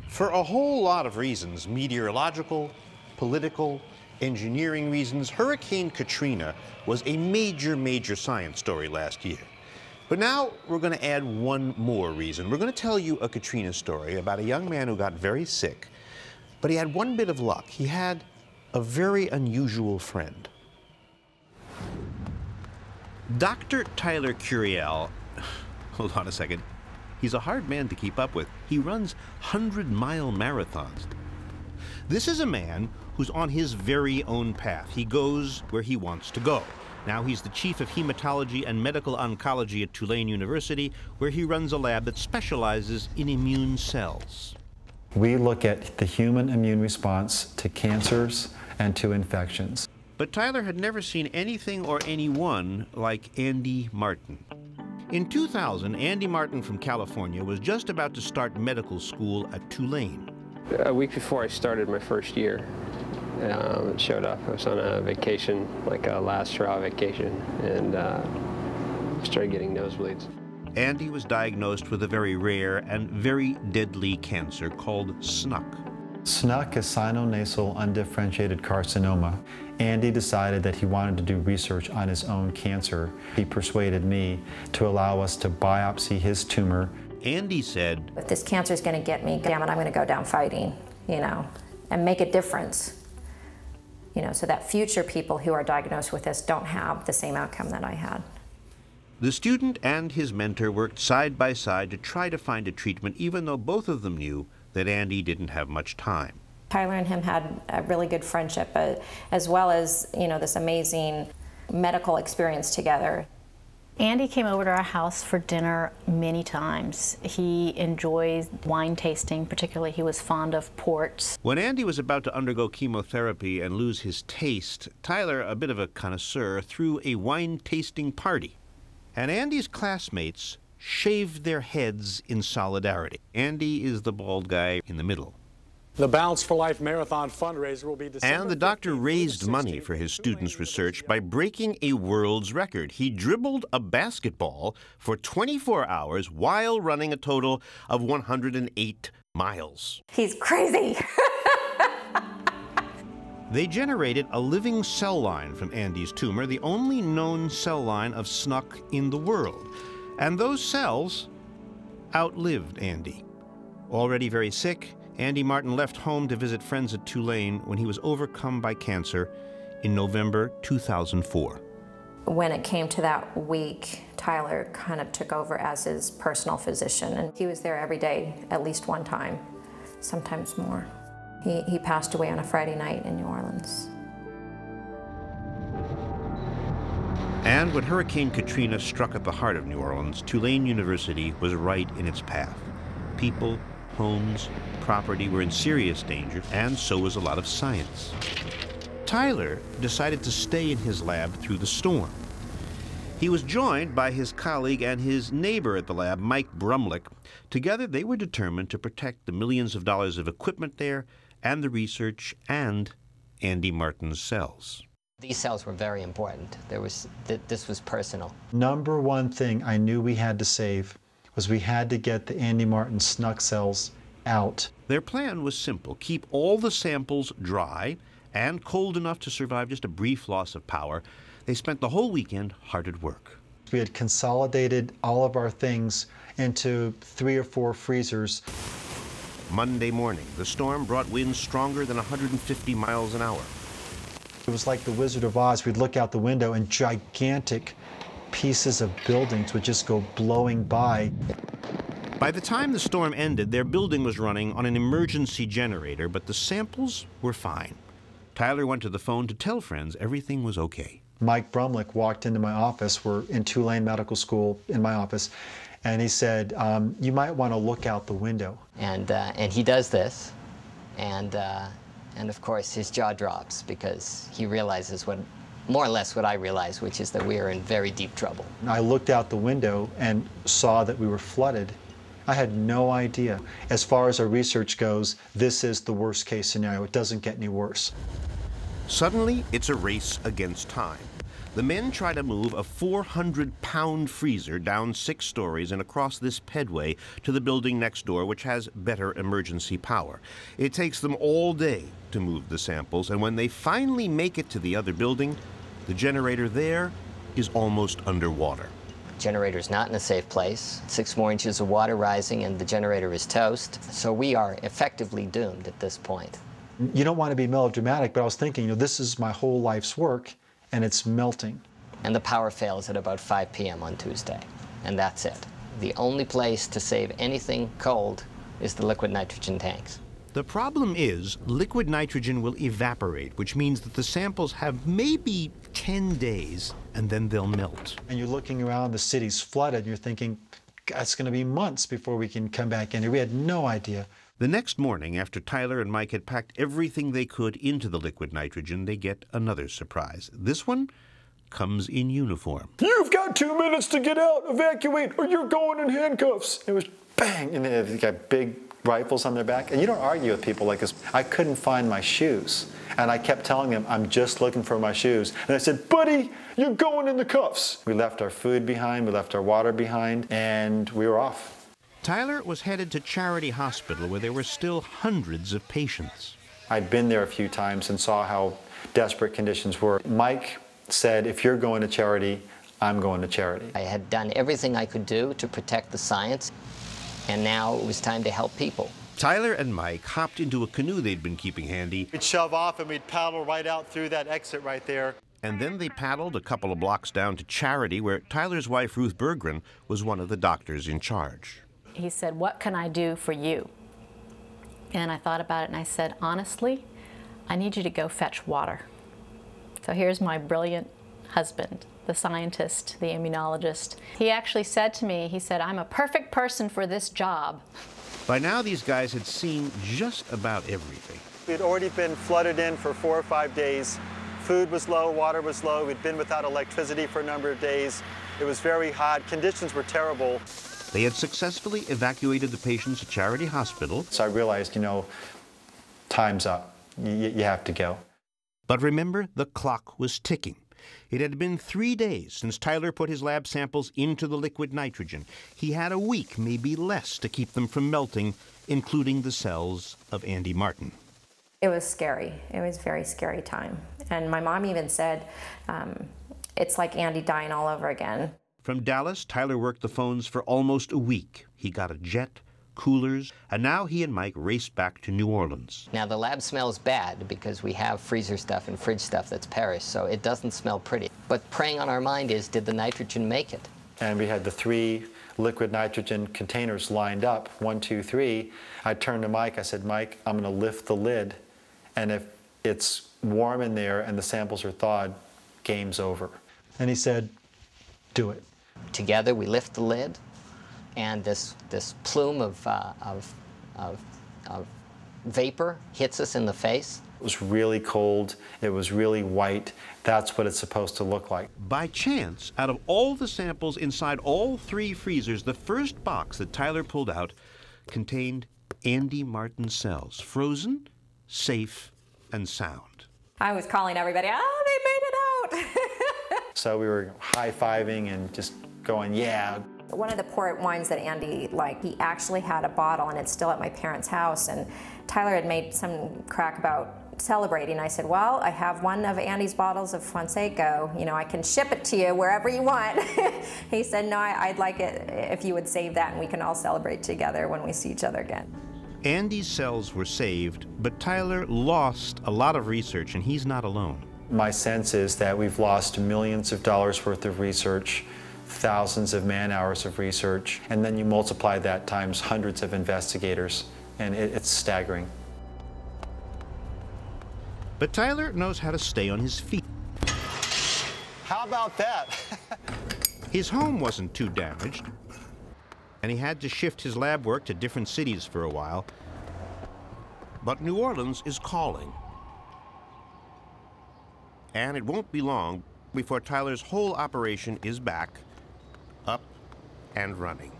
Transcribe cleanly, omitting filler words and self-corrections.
For a whole lot of reasons, meteorological, political, engineering reasons, Hurricane Katrina was a major science story last year. But now we're going to add one more reason. We're going to tell you a Katrina story about a young man who got very sick, but he had one bit of luck. He had a very unusual friend. Dr. Tyler Curiel, hold on a second. He's a hard man to keep up with. He runs 100-mile marathons. This is a man who's on his very own path. He goes where he wants to go. Now he's the chief of Hematology and Medical Oncology at Tulane University, where he runs a lab that specializes in immune cells. We look at the human immune response to cancers and to infections. But Tyler had never seen anything or anyone like Andy Martin. In 2000, Andy Martin from California was just about to start medical school at Tulane. A week before I started my first year, it showed up. I was on a vacation, like a last hurrah vacation, and started getting nosebleeds. Andy was diagnosed with a very rare and very deadly cancer called SNUC. SNUC is Sino Nasal Undifferentiated Carcinoma. Andy decided that he wanted to do research on his own cancer. He persuaded me to allow us to biopsy his tumor. Andy said, "If this cancer is going to get me, damn it, I'm going to go down fighting, and make a difference, so that future people who are diagnosed with this don't have the same outcome that I had." The student and his mentor worked side by side to try to find a treatment, even though both of them knew that Andy didn't have much time. Tyler and him had a really good friendship, as well as, this amazing medical experience together. Andy came over to our house for dinner many times. He enjoys wine tasting, particularly he was fond of ports. When Andy was about to undergo chemotherapy and lose his taste, Tyler, a bit of a connoisseur, threw a wine tasting party. And Andy's classmates shaved their heads in solidarity. Andy is the bald guy in the middle. The Balance for Life Marathon fundraiser will be December. And the doctor raised money for his students' research by breaking a world's record. He dribbled a basketball for 24 hours while running a total of 108 miles. He's crazy. They generated a living cell line from Andy's tumor, the only known cell line of SNUC in the world. And those cells outlived Andy. Already very sick, Andy Martin left home to visit friends at Tulane when he was overcome by cancer in November 2004. When it came to that week, Tyler kind of took over as his personal physician, and he was there every day, at least one time, sometimes more. He passed away on a Friday night in New Orleans. And when Hurricane Katrina struck at the heart of New Orleans, Tulane University was right in its path. People, homes, property were in serious danger, and so was a lot of science. Tyler decided to stay in his lab through the storm. He was joined by his colleague and his neighbor at the lab, Mike Brumlick. Together, they were determined to protect the millions of dollars of equipment there, and the research, and Andy Martin's cells. These cells were very important. This was personal. Number one thing I knew we had to save was we had to get the Andy Martin SNUC cells out. Their plan was simple: keep all the samples dry and cold enough to survive just a brief loss of power. They spent the whole weekend hard at work. We had consolidated all of our things into 3 or 4 freezers. Monday morning, the storm brought winds stronger than 150 miles an hour. It was like the Wizard of Oz. We'd look out the window and gigantic pieces of buildings would just go blowing by. By the time the storm ended, their building was running on an emergency generator, but the samples were fine. Tyler went to the phone to tell friends everything was okay. Mike Brumlick walked into my office. We're in Tulane Medical School in my office. And he said, you might want to look out the window. And he does this, and of course his jaw drops because he realizes more or less what I realized, which is that we are in very deep trouble. I looked out the window and saw that we were flooded. I had no idea. As far as our research goes, this is the worst case scenario. It doesn't get any worse. Suddenly, it's a race against time. The men try to move a 400-pound freezer down 6 stories and across this pedway to the building next door, which has better emergency power. It takes them all day to move the samples, and when they finally make it to the other building, the generator there is almost underwater. Generator's not in a safe place. 6 more inches of water rising and the generator is toast. So we are effectively doomed at this point. You don't want to be melodramatic, but I was thinking, you know, this is my whole life's work, and it's melting. And the power fails at about 5 p.m. on Tuesday, and that's it. The only place to save anything cold is the liquid nitrogen tanks. The problem is liquid nitrogen will evaporate, which means that the samples have maybe 10 days, and then they'll melt. And you're looking around, the city's flooded, and you're thinking, it's going to be months before we can come back in here. We had no idea. The next morning, after Tyler and Mike had packed everything they could into the liquid nitrogen, they get another surprise. This one comes in uniform. You've got 2 minutes to get out, evacuate, or you're going in handcuffs. It was bang, and they got big rifles on their back. And you don't argue with people like this. I couldn't find my shoes. And I kept telling them, I'm just looking for my shoes. And I said, buddy, you're going in the cuffs. We left our food behind, we left our water behind, and we were off. Tyler was headed to Charity Hospital, where there were still hundreds of patients. I'd been there a few times and saw how desperate conditions were. Mike said, if you're going to Charity, I'm going to Charity. I had done everything I could do to protect the science, and now it was time to help people. Tyler and Mike hopped into a canoe they'd been keeping handy. We'd shove off and we'd paddle right out through that exit right there. And then they paddled a couple of blocks down to Charity, where Tyler's wife, Ruth Berggren, was one of the doctors in charge. He said, what can I do for you? And I thought about it and I said, honestly, I need you to go fetch water. So here's my brilliant husband, the scientist, the immunologist. He actually said to me, he said, I'm a perfect person for this job. By now, these guys had seen just about everything. We had already been flooded in for 4 or 5 days. Food was low, water was low. We'd been without electricity for a number of days. It was very hot. Conditions were terrible. They had successfully evacuated the patients at Charity Hospital. So I realized, you know, time's up. You have to go. But remember, the clock was ticking. It had been 3 days since Tyler put his lab samples into the liquid nitrogen. He had a week, maybe less, to keep them from melting, including the cells of Andy Martin. It was scary. It was a very scary time. And my mom even said, it's like Andy dying all over again. From Dallas, Tyler worked the phones for almost a week. He got a jet, coolers, and now he and Mike raced back to New Orleans. Now the lab smells bad because we have freezer stuff and fridge stuff that's perished, so it doesn't smell pretty. But preying on our mind is, did the nitrogen make it? And we had the 3 liquid nitrogen containers lined up, 1, 2, 3. I turned to Mike, I said, Mike, I'm gonna lift the lid, and if it's warm in there and the samples are thawed, game's over. And he said, do it. Together we lift the lid, and this plume of vapor hits us in the face. It was really cold, it was really white. That's what it's supposed to look like. By chance, out of all the samples inside all 3 freezers, the first box that Tyler pulled out contained Andy Martin cells, frozen, safe, and sound. I was calling everybody, oh, they made it out. So we were high-fiving and just going, yeah. One of the port wines that Andy liked, he actually had a bottle, and it's still at my parents' house, and Tyler had made some crack about celebrating. I said, well, I have one of Andy's bottles of Fonseca, you know, I can ship it to you wherever you want. He said, no, I'd like it if you would save that, and we can all celebrate together when we see each other again. Andy's cells were saved, but Tyler lost a lot of research, and he's not alone. My sense is that we've lost millions of dollars worth of research, thousands of man-hours of research, and then you multiply that times hundreds of investigators, and it's staggering. But Tyler knows how to stay on his feet. How about that? His home wasn't too damaged, and he had to shift his lab work to different cities for a while. But New Orleans is calling. And it won't be long before Tyler's whole operation is back, up and running.